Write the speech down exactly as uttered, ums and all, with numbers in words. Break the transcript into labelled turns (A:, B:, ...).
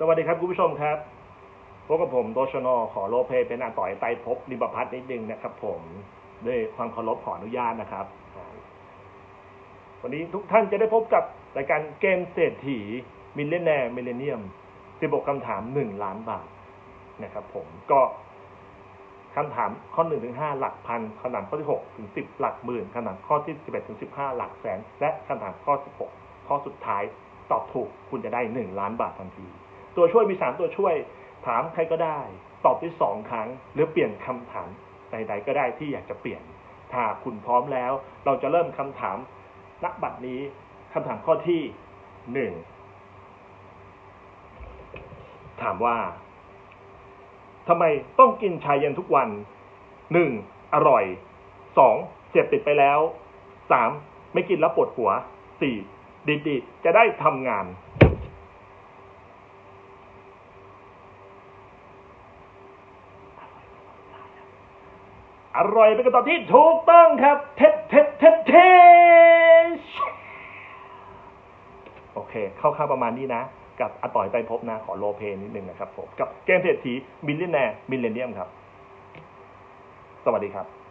A: สวัสดีครับคุณผู้ชมครับพบกับผมโดชนอขอโลเพเป็นอาต่อยไตภพนิบพัฒน์นิดนึงนะครับผมด้วยความเคารพขออนุญาตนะครับวันนี้ทุกท่านจะได้พบกับรายการเกมเศรษฐีมิลเลนแนร์มิลเลนเนียมสิบหกคำถามหนึ่งล้านบาทนะครับผมก็คำถามข้อหนึ่งถึงห้าหลักพันคำถามข้อที่หกถึงสิบหลักหมื่นคำถามข้อที่สิบเอ็ดถึงสิบห้าหลักแสนและคำถามข้อสิบหกข้อสุดท้ายตอบถูกคุณจะได้หนึ่งล้านบาททันทีตัวช่วยมีสามตัวช่วยถามใครก็ได้ตอบได้สองครั้งหรือเปลี่ยนคำถามใดๆก็ได้ที่อยากจะเปลี่ยนถ้าคุณพร้อมแล้วเราจะเริ่มคำถามณบัดนี้คำถามข้อที่หนึ่งถามว่าทำไมต้องกินชาเย็นทุกวันหนึ่งอร่อยสองเสพติดไปแล้วสามไม่กินแล้วปวดหัวสี่ดีๆจะได้ทำงานอร่อยเป็นคำตอบที่ถูกต้องครับเท็ดเท็ดเท็ดเท็ดโอเคเข้าๆประมาณนี้นะกับอาต่อยไตรภพนะขอโลเพนิดนึงนะครับผมกับเกมเศรษฐีมิลเลนแนร์มิลเลนเนียมครับสวัสดีครับ